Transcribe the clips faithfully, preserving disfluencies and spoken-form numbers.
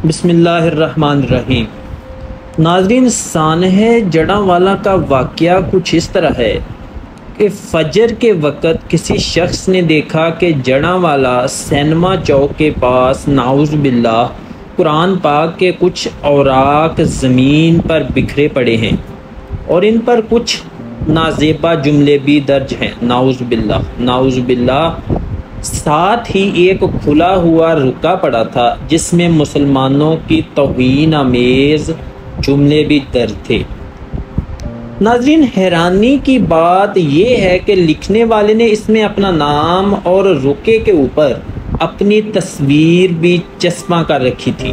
بسم اللہ الرحمن الرحیم۔ ناظرین، سانحہ جڑاں کا واقعہ کچھ اس طرح ہے کہ فجر کے وقت کسی شخص نے دیکھا کہ جڑاں والا سینما چوک کے پاس نعوذ باللہ قرآن پاک کے کچھ اوراق زمین پر بکھرے پڑے ہیں اور ان پر کچھ نازیبا جملے بھی درج ہیں۔ نعوذ باللہ نعوذ باللہ ساتھ ہی ایک کھلا ہوا رکا پڑا تھا جس میں مسلمانوں کی توہین آمیز جملے بھی درج تھے۔ ناظرین، حیرانی کی بات یہ ہے کہ لکھنے والے نے اس میں اپنا نام اور رکے کے اوپر اپنی تصویر بھی چسپاں کر رکھی تھی۔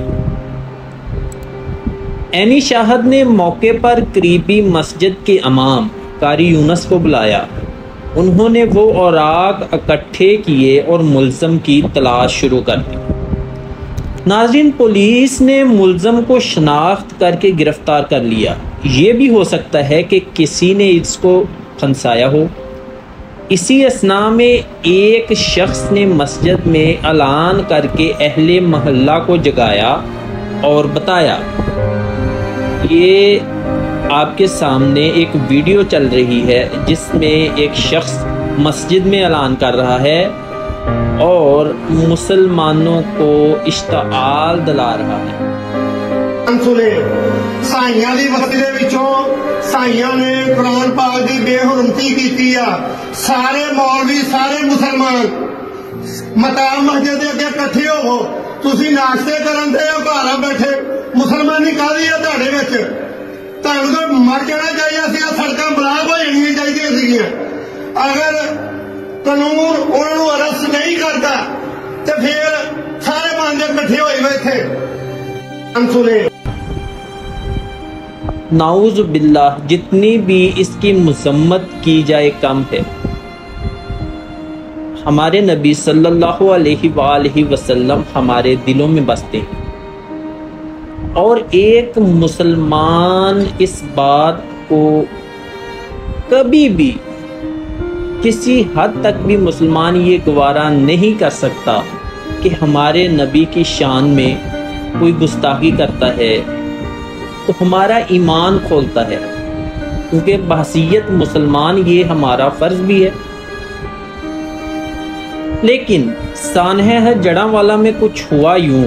عینی شاہد نے موقع پر قریبی مسجد کے امام قاری یونس کو بلایا۔ انہوں نے وہ اوراق اکٹھے کیے اور ملزم کی تلاش شروع کر دی۔ ناظرین، پولیس نے ملزم کو شناخت کر کے گرفتار کر لیا۔ یہ بھی ہو سکتا ہے کہ کسی نے اس کو پھنسایا ہو۔ اسی اثناء میں ایک شخص نے مسجد میں اعلان کر کے اہل محلہ کو جگایا اور بتایا، یہ آپ کے سامنے ایک ویڈیو چل رہی ہے جس میں ایک شخص مسجد میں اعلان کر رہا ہے اور مسلمانوں کو اشتعال دلا رہا ہے۔ سائیاں دی وقت دے وچوں سائیاں نے قرآن پاک دی بے حرمتی کیتی آ۔ سارے مولوی سارے مسلمان متا مسجد دے اگے کٹھے ہو، تسی ناشتے کرن دے ہو، گھر بیٹھے مسلمانی کاہدی ہے تہاڈے وچ؟ تہاڈوں تو مر جانا چاہیے سی، سڑکاں بلاک ہو جانیاں چاہیے سیگیاں۔ اگر قانون انہاں نوں ارسٹ نہیں کرتا تے پھر سارے بندے کٹھے ہوئے بیٹھے انسولے۔ نعوذ باللہ، جتنی بھی اس کی مذمت کی جائے کم ہے۔ ہمارے نبی صلی اللہ علیہ وآلہ وسلم ہمارے دلوں میں بستے ہیں اور ایک مسلمان اس بات کو کبھی بھی کسی حد تک بھی مسلمان یہ گوارا نہیں کر سکتا کہ ہمارے نبی کی شان میں کوئی گستاخی کرتا ہے تو ہمارا ایمان کھولتا ہے، کیونکہ بحیثیت مسلمان یہ ہمارا فرض بھی ہے۔ لیکن سانحہ جڑاں والا میں کچھ ہوا یوں،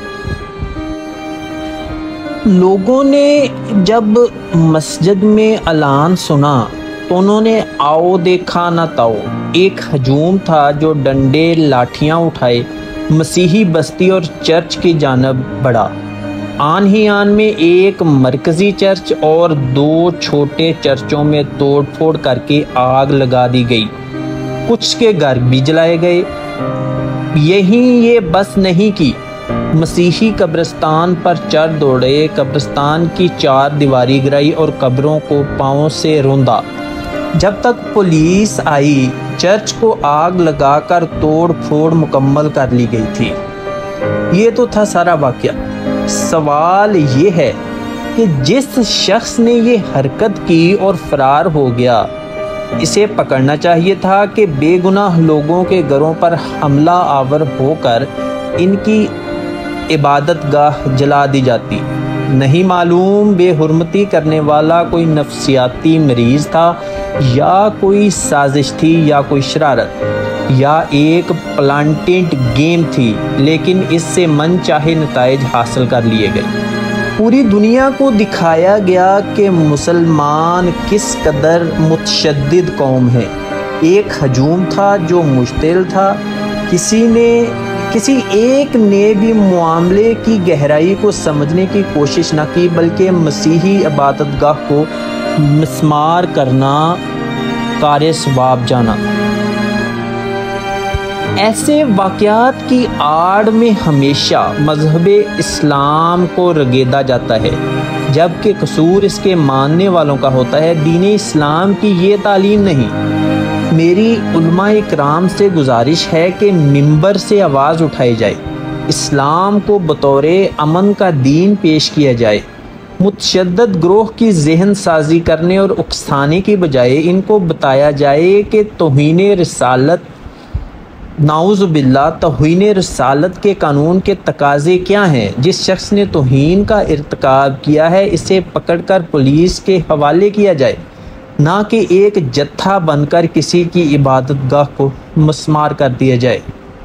لوگوں نے جب مسجد میں اعلان سنا تو انہوں نے آؤ دیکھا نہ تاؤ، ایک ہجوم تھا جو ڈنڈے لاٹھیاں اٹھائے مسیحی بستی اور چرچ کی جانب بڑھا۔ آن ہی آن میں ایک مرکزی چرچ اور دو چھوٹے چرچوں میں توڑ پھوڑ کر کے آگ لگا دی گئی، کچھ کے گھر بھی جلائے گئے۔ یہی یہ بس نہیں کی، مسیحی قبرستان پر چڑھ دوڑے، قبرستان کی چار دیواری گرائی اور قبروں کو پاؤں سے روندا۔ جب تک پولیس آئی، چرچ کو آگ لگا کر توڑ پھوڑ مکمل کر لی گئی تھی۔ یہ تو تھا سارا واقعہ۔ سوال یہ ہے کہ جس شخص نے یہ حرکت کی اور فرار ہو گیا، اسے پکڑنا چاہیے تھا کہ بے گناہ لوگوں کے گھروں پر حملہ آور ہو کر ان کی عبادت گاہ جلا دی جاتی۔ نہیں معلوم بے حرمتی کرنے والا کوئی نفسیاتی مریض تھا یا کوئی سازش تھی یا کوئی شرارت یا ایک پلانٹنٹ گیم تھی، لیکن اس سے من چاہے نتائج حاصل کر لیے گئے۔ پوری دنیا کو دکھایا گیا کہ مسلمان کس قدر متشدد قوم ہے۔ ایک ہجوم تھا جو مشتعل تھا، کسی نے کسی ایک نے بھی معاملے کی گہرائی کو سمجھنے کی کوشش نہ کی، بلکہ مسیحی عبادت گاہ کو مسمار کرنا کار ثواب جانا۔ ایسے واقعات کی آڑ میں ہمیشہ مذہب اسلام کو رگیدا جاتا ہے، جبکہ قصور اس کے ماننے والوں کا ہوتا ہے، دین اسلام کی یہ تعلیم نہیں۔ میری علماء اکرام سے گزارش ہے کہ منبر سے آواز اٹھائی جائے، اسلام کو بطور امن کا دین پیش کیا جائے، متشدد گروہ کی ذہن سازی کرنے اور اکسانے کی بجائے ان کو بتایا جائے کہ توہین رسالت نعوذ باللہ توہین رسالت کے قانون کے تقاضے کیا ہیں؟ جس شخص نے توہین کا ارتکاب کیا ہے اسے پکڑ کر پولیس کے حوالے کیا جائے، نہ کہ ایک جتھا بن کر کسی کی عبادت گاہ کو مسمار کر دیا جائے۔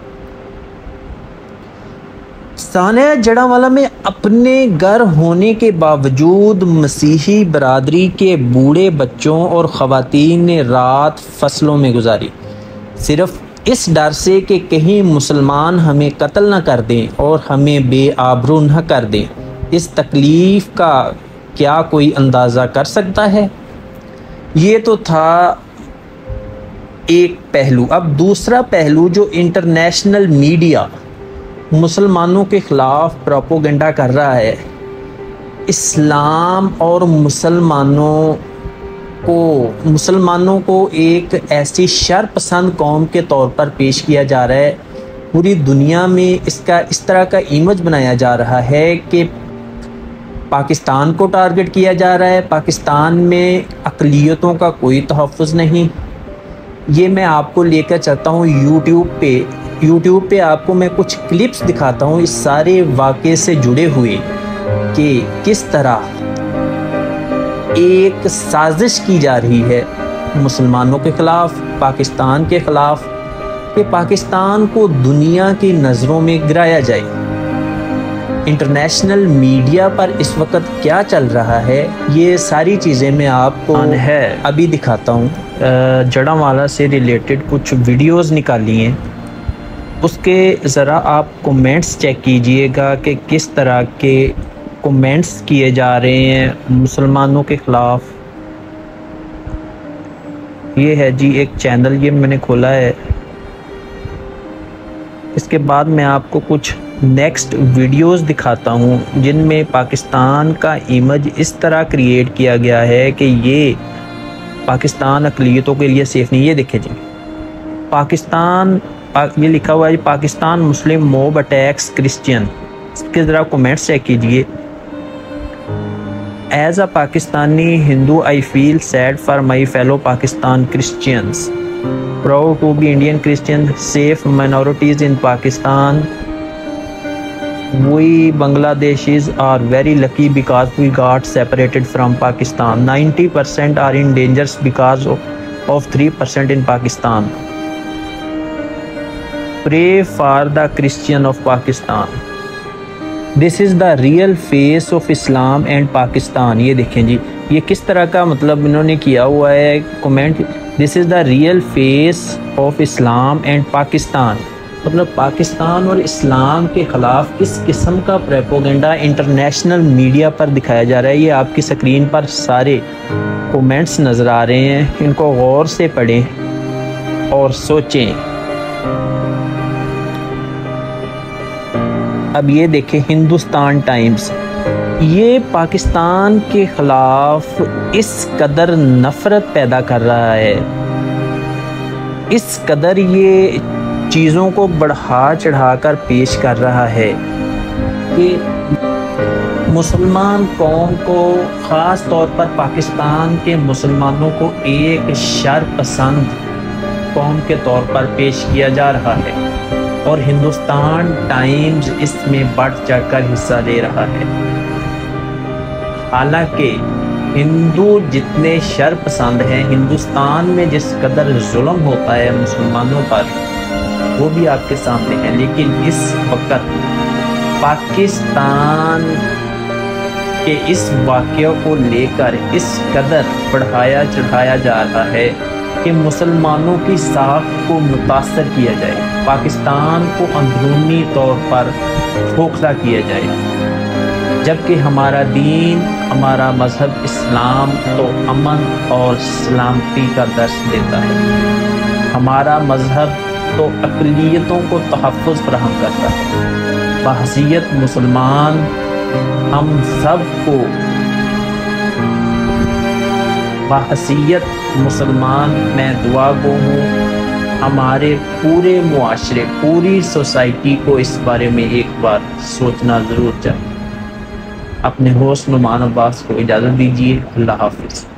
سانحہ جڑاوالا میں اپنے گھر ہونے کے باوجود مسیحی برادری کے بوڑھے بچوں اور خواتین نے رات فصلوں میں گزاری، صرف اس ڈر سے کہ کہیں مسلمان ہمیں قتل نہ کر دیں اور ہمیں بے آبرو نہ کر دیں۔ اس تکلیف کا کیا کوئی اندازہ کر سکتا ہے؟ یہ تو تھا ایک پہلو۔ اب دوسرا پہلو جو انٹرنیشنل میڈیا مسلمانوں کے خلاف پروپیگنڈا کر رہا ہے، اسلام اور مسلمانوں کو مسلمانوں کو ایک ایسی شر پسند قوم کے طور پر پیش کیا جا رہا ہے۔ پوری دنیا میں اس کا اس طرح کا امیج بنایا جا رہا ہے کہ پاکستان کو ٹارگٹ کیا جا رہا ہے، پاکستان میں اقلیتوں کا کوئی تحفظ نہیں۔ یہ میں آپ کو لے کر چلتا ہوں یوٹیوب پہ یوٹیوب پہ آپ کو میں کچھ کلپس دکھاتا ہوں اس سارے واقعے سے جڑے ہوئے کہ کس طرح ایک سازش کی جا رہی ہے مسلمانوں کے خلاف، پاکستان کے خلاف، کہ پاکستان کو دنیا کی نظروں میں گرایا جائے۔ انٹرنیشنل میڈیا پر اس وقت کیا چل رہا ہے یہ ساری چیزیں میں آپ کو ہے ابھی دکھاتا ہوں۔ جڑاوالا سے ریلیٹڈ کچھ ویڈیوز نکالی ہیں، اس کے ذرا آپ کومنٹس چیک کیجئے گا کہ کس طرح کے کومنٹس کیے جا رہے ہیں مسلمانوں کے خلاف۔ یہ ہے جی ایک چینل، یہ میں نے کھولا ہے۔ اس کے بعد میں آپ کو کچھ نیکسٹ ویڈیوز دکھاتا ہوں جن میں پاکستان کا امیج اس طرح کریٹ کیا گیا ہے کہ یہ پاکستان اقلیتوں کے لیے سیف نہیں۔ یہ دیکھیں جی، پاکستان یہ لکھا ہوا ہے Pakistan Muslim mob attacks Christian. اس کے ذرا کومنٹس چیک کیجئے۔ As a Pakistani Hindu I feel sad for my fellow Pakistan Christians, proud to be Indian Christian, safe minorities in Pakistan. We Bangladeshis are very lucky because we got separated from Pakistan. ninety percent are in danger because of, of three percent in Pakistan. Pray for the Christian of Pakistan. This is the real face of Islam and Pakistan. یہ دیکھیں جی، یہ کس طرح کا مطلب انہوں نے کیا ہوا ہے comment. This is the real face of Islam and Pakistan. مطلب پاکستان اور اسلام کے خلاف کس قسم کا پروپیگنڈا انٹرنیشنل میڈیا پر دکھایا جا رہا ہے۔ یہ آپ کی سکرین پر سارے کومنٹس نظر آ رہے ہیں، ان کو غور سے پڑھیں اور سوچیں۔ اب یہ دیکھیں ہندوستان ٹائمز، یہ پاکستان کے خلاف اس قدر نفرت پیدا کر رہا ہے، اس قدر یہ چیزوں کو بڑھا چڑھا کر پیش کر رہا ہے کہ مسلمان قوم کو، خاص طور پر پاکستان کے مسلمانوں کو ایک شر پسند قوم کے طور پر پیش کیا جا رہا ہے، اور ہندوستان ٹائمز اس میں بڑھ چڑھ کر حصہ لے رہا ہے۔ حالانکہ ہندو جتنے شر پسند ہیں، ہندوستان میں جس قدر ظلم ہوتا ہے مسلمانوں پر وہ بھی آپ کے سامنے ہے، لیکن اس وقت پاکستان کے اس واقعہ کو لے کر اس قدر بڑھایا چڑھایا جا رہا ہے کہ مسلمانوں کی ساکھ کو متاثر کیا جائے، پاکستان کو اندرونی طور پر کھوکھلا کیا جائے، جبکہ ہمارا دین، ہمارا مذہب اسلام تو امن اور سلامتی کا درس دیتا ہے۔ ہمارا مذہب تو اقلیتوں کو تحفظ فراہم کرتا ہے۔ بحیثیت مسلمان ہم سب کو بحیثیت مسلمان میں دعا گو ہوں، ہمارے پورے معاشرے، پوری سوسائٹی کو اس بارے میں ایک بار سوچنا ضرور چاہیے۔ اپنے ہوسٹ نعمان عباس کو اجازت دیجیے، اللہ حافظ۔